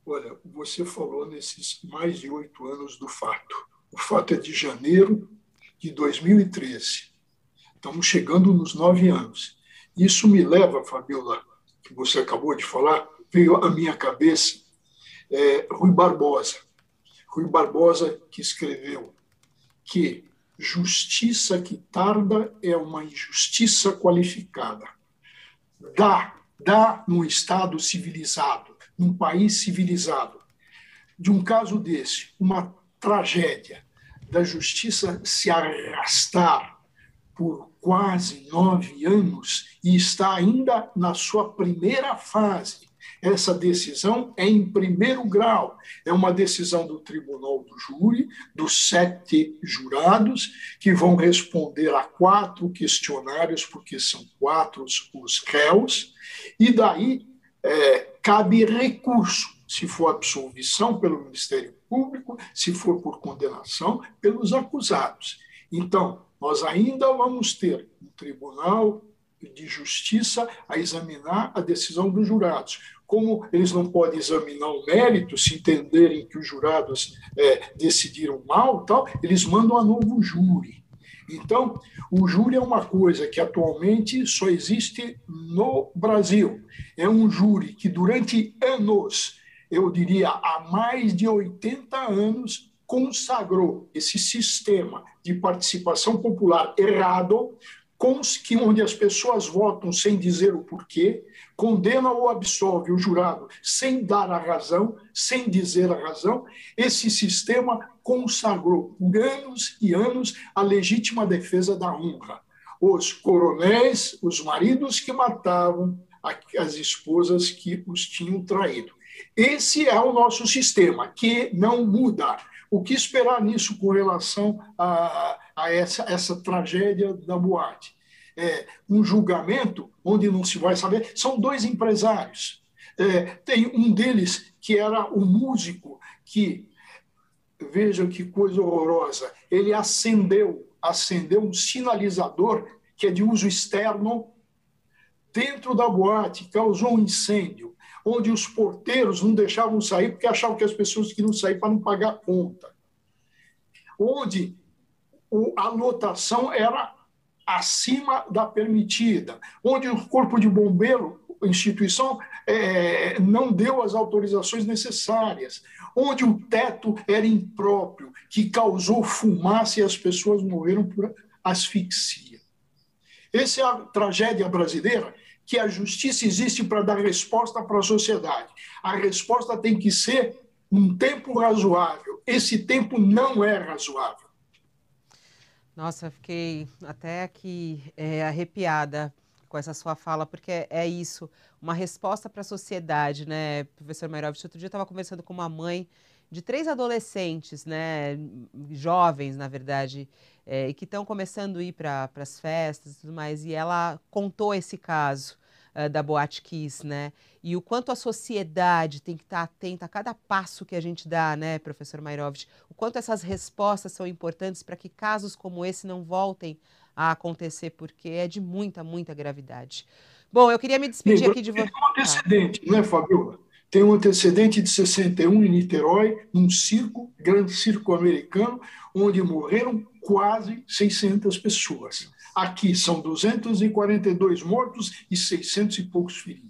Olha, você falou nesses mais de 8 anos do fato. O fato é de janeiro de 2013. Estamos chegando nos 9 anos. Isso me leva, Fabiola, que você acabou de falar, veio à minha cabeça Rui Barbosa. Rui Barbosa que escreveu que justiça que tarda é uma injustiça qualificada. Dá num Estado civilizado, num país civilizado, de um caso desse, uma tragédia da justiça se arrastar por quase 9 anos e está ainda na sua primeira fase. Essa decisão é em primeiro grau, é uma decisão do tribunal do júri, dos 7 jurados, que vão responder a 4 questionários, porque são 4 os réus, e daí cabe recurso, se for absolvição pelo Ministério Público, se for por condenação, pelos acusados. Então, nós ainda vamos ter um Tribunal de Justiça a examinar a decisão dos jurados. Como eles não podem examinar o mérito, se entenderem que os jurados decidiram mal, tal, eles mandam a novo júri. Então, o júri é uma coisa que atualmente só existe no Brasil. É um júri que durante anos, eu diria há mais de 80 anos, consagrou esse sistema de participação popular errado, onde as pessoas votam sem dizer o porquê, condena ou absolve o jurado sem dar a razão, sem dizer a razão. Esse sistema consagrou por anos e anos a legítima defesa da honra. Os coronéis, os maridos que matavam as esposas que os tinham traído. Esse é o nosso sistema, que não muda. O que esperar nisso com relação a essa tragédia da boate? Um julgamento onde não se vai saber. São 2 empresários. Tem um deles que era o músico que, vejam que coisa horrorosa, ele acendeu um sinalizador que é de uso externo dentro da boate, causou um incêndio, onde os porteiros não deixavam sair porque achavam que as pessoas queriam sair para não pagar a conta. Onde a lotação era acima da permitida, onde o Corpo de Bombeiro, a instituição, não deu as autorizações necessárias, onde o teto era impróprio, que causou fumaça e as pessoas morreram por asfixia. Essa é a tragédia brasileira, que a justiça existe para dar resposta para a sociedade. A resposta tem que ser um tempo razoável. Esse tempo não é razoável. Nossa, eu fiquei até aqui arrepiada com essa sua fala, porque é isso, uma resposta para a sociedade, né, professor Mairovich? Outro dia eu estava conversando com uma mãe de 3 adolescentes, né, jovens, na verdade, e que estão começando a ir para as festas e tudo mais, e ela contou esse caso da Boate Kiss, né, e o quanto a sociedade tem que estar atenta a cada passo que a gente dá, né, professor Mairovich, o quanto essas respostas são importantes para que casos como esse não voltem a acontecer, porque é de muita, muita gravidade. Bom, eu queria me despedir aqui de você. Tem um antecedente, né, Fabiola? Tem um antecedente de 61 em Niterói, num grande circo americano, onde morreram quase 600 pessoas. Aqui são 242 mortos e 600 e poucos feridos.